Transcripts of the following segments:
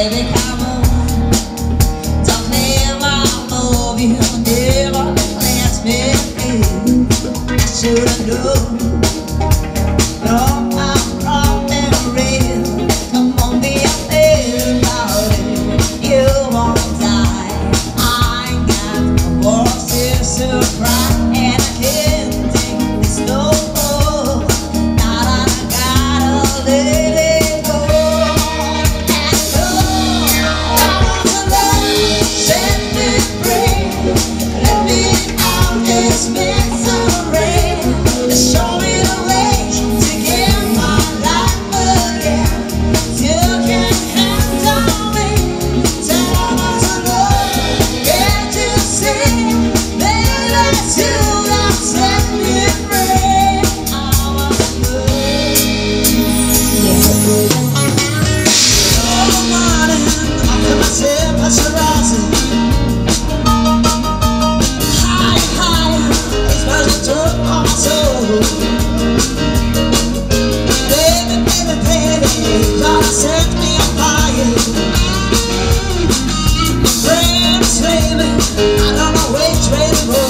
Baby, come on, tell me I love you. Never let me feel. I should've known. No, I'm wrong and real. Come on, be a little about it. You won't die. I ain't got no more tears to cry, and I can't take this no more. Now that I gotta let it go. And go, I want to love, set me free. Let me out this misery. Show me the way to get my life again. You can handle me. Tell me what to love, can't you see? Baby, it's you that set me free. I want to love. All the morning, I feel my temperature rising. Higher, higher, it's rising through all my soul. Baby, baby, baby, God set me on fire. My friends say me, I don't know which way to go.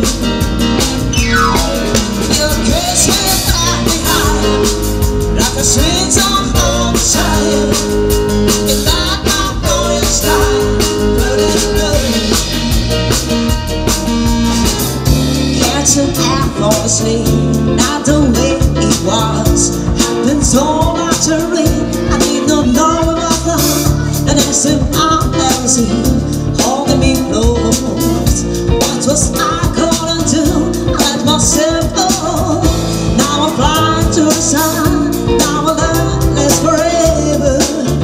You kiss me back behind, like a sweet song on the side. You might not know your style, but it's good. Can't you ever fall asleep? Not the way it was. Happened so naturally. I need no knowing of love. And it's all I've seen. Holding me close. What was I gonna do? I let myself go. Now I'm flying to the sun. Now I learn this forever.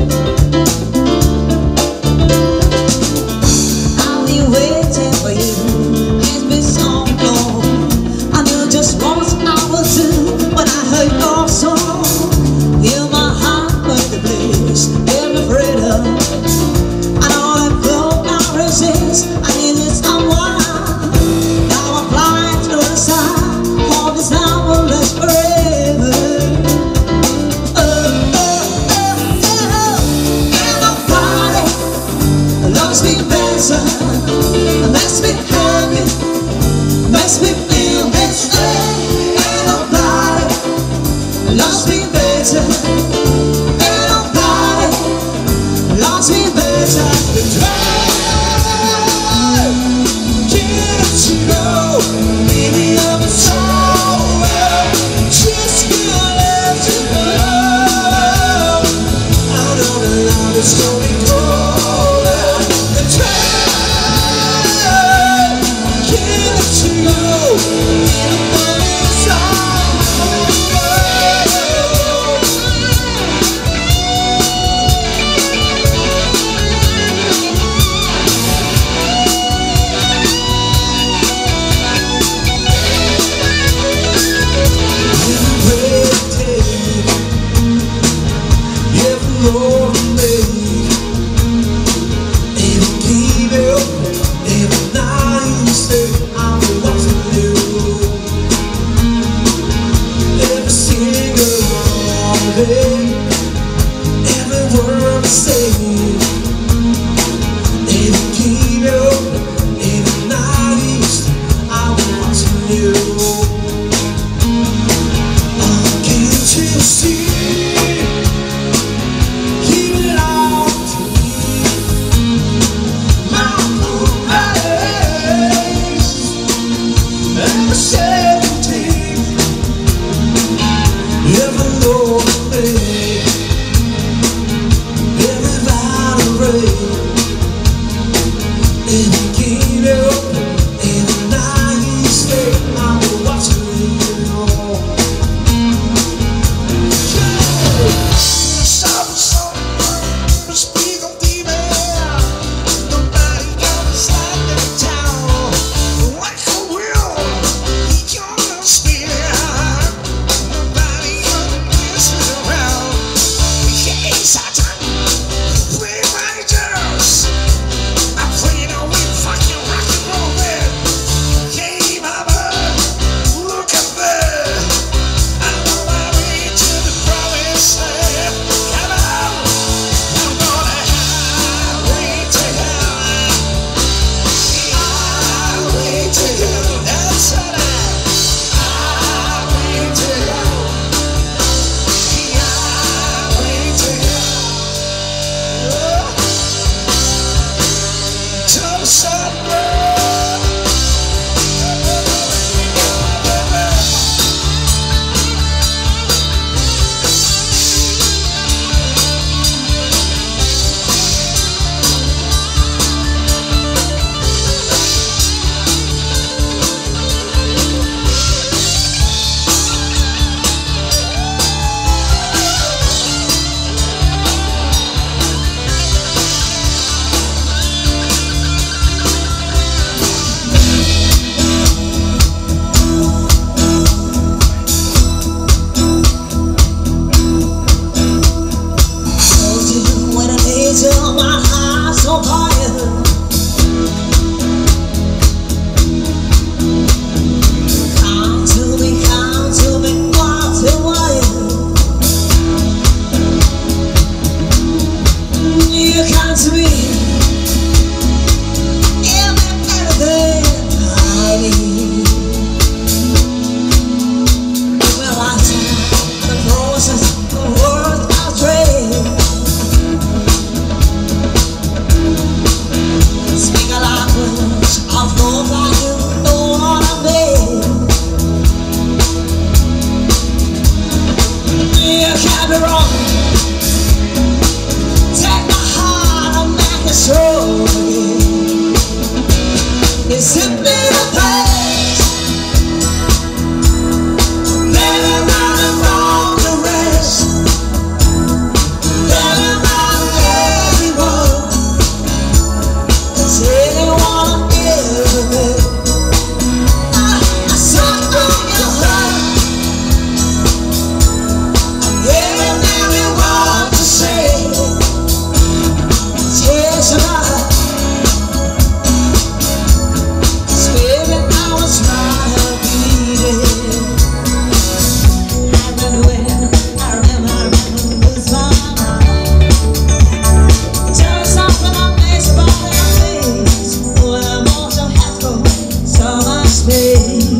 I'll be waiting for you. It's been so long. I knew just what I would do when I heard your song. Feel my heart burn the place, every freedom. I know that flow I resist. I needed someone. Now I'm flying to the sun. Hold this now will last forever. Oh, oh, oh, oh. And nobody loves me better. Makes me happy. Makes me feel this way. Ain't nobody loves me better. Ain't nobody loves me better. The time can't you know? Maybe I'm a soul. Just gonna let you know. I know the love is going colder. The time can't you know? It's every word I say, every key note, every night I want to know. Can't you see? You belong to me. My blue eyes, every 17, every lonely day, every till my heart's on fire. Come to me, what's the wire? You come to me, everything I need. Well, I time the process of words I trade. Speak a language of love like you know what I mean. You can't be wrong. Take my heart and make it so again. It's simply the past. Let it run and roll the rest. Let it run everyone. Cause anyone give it. I suck on your heart. Yeah, everyone to say. Tears of my heart. Spirit, I was not a beating. I remember lose my mind. Tell something I miss about their face. When I'm also had for so much space.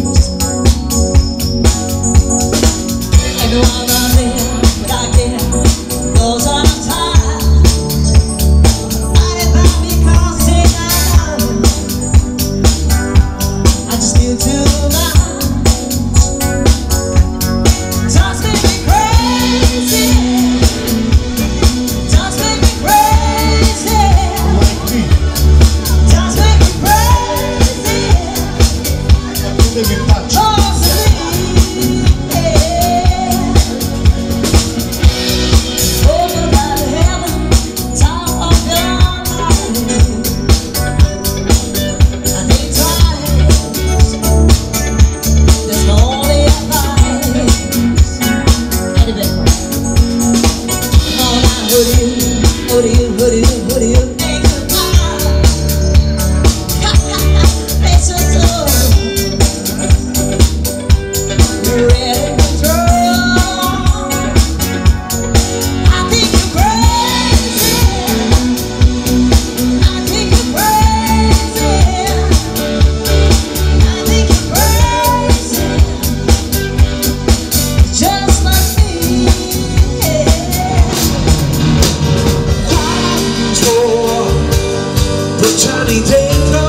I know I'm not there, but I can't. Those are the times. I didn't because they died. I just feel too much. Just make me crazy. Just make me crazy. Just make me crazy. Oh, sweet, yeah. Open about heaven, top of your mind. I think twice. There's no only advice. Anyway, no, now who do you think about? It's so you're ready to throw. I think you're crazy. I think you're crazy. I think you're crazy. Just like me. Johnny Dentro,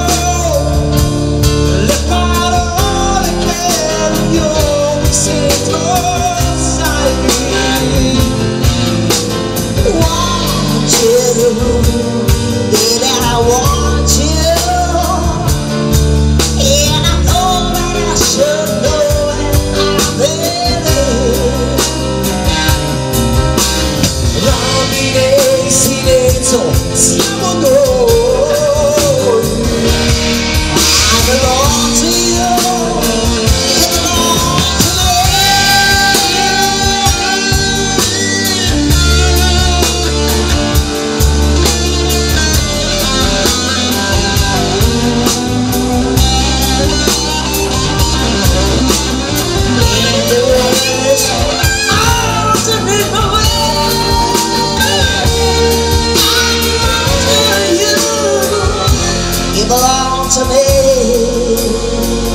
le parole che io mi sento, sai, Want you, baby, I want you. And I know that I should know it. I believe. ramine silenzio, siamo noi. I belong to you. You belong to You belong to me.